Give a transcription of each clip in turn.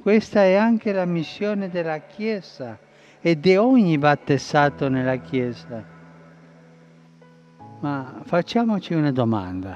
Questa è anche la missione della Chiesa e di ogni battezzato nella Chiesa. Ma facciamoci una domanda.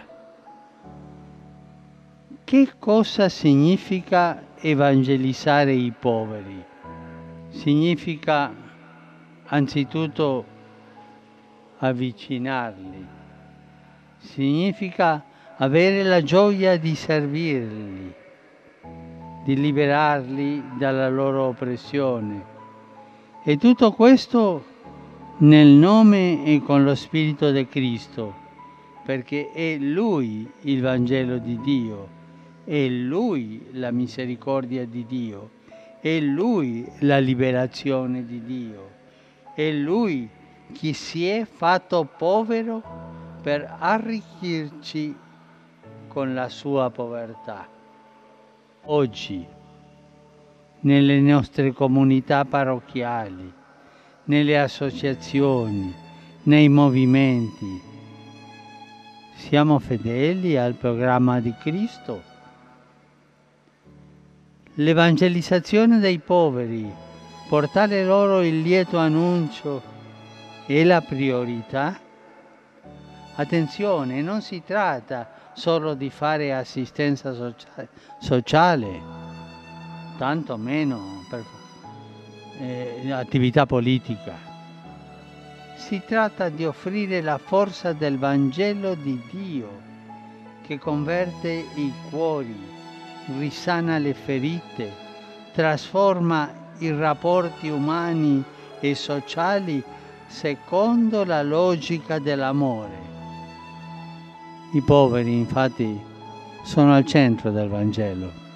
Che cosa significa evangelizzare i poveri? Significa anzitutto avvicinarli, significa avere la gioia di servirli, di liberarli dalla loro oppressione. E tutto questo nel nome e con lo Spirito di Cristo, perché è Lui il Vangelo di Dio, è Lui la misericordia di Dio, è Lui la liberazione di Dio, è Lui che si è fatto povero per arricchirci con la sua povertà. Oggi, nelle nostre comunità parrocchiali, nelle associazioni, nei movimenti, siamo fedeli al programma di Cristo? L'evangelizzazione dei poveri, portare loro il lieto annuncio, è la priorità? Attenzione, non si tratta solo di fare assistenza sociale, tanto meno per attività politica. Si tratta di offrire la forza del Vangelo di Dio che converte i cuori, risana le ferite, trasforma i rapporti umani e sociali secondo la logica dell'amore. I poveri, infatti, sono al centro del Vangelo.